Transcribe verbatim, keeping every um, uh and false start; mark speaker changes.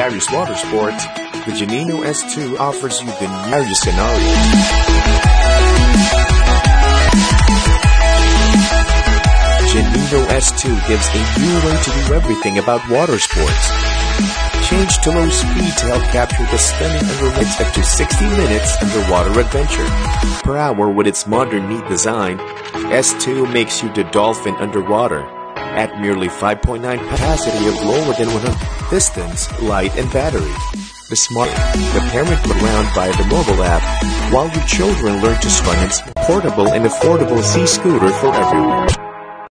Speaker 1: various water sports, the Genino S two offers you the various scenarios. Genino S two gives a new way to do everything about water sports. Change to low speed to help capture the stunning underwater up to sixty minutes underwater adventure per hour. With its modern, neat design, S two makes you the dolphin underwater at merely five point nine capacity of lower than one hundred distance, light, and battery. The smart, the parent around via the mobile app, while your children learn to swim in portable and affordable sea scooter for everyone.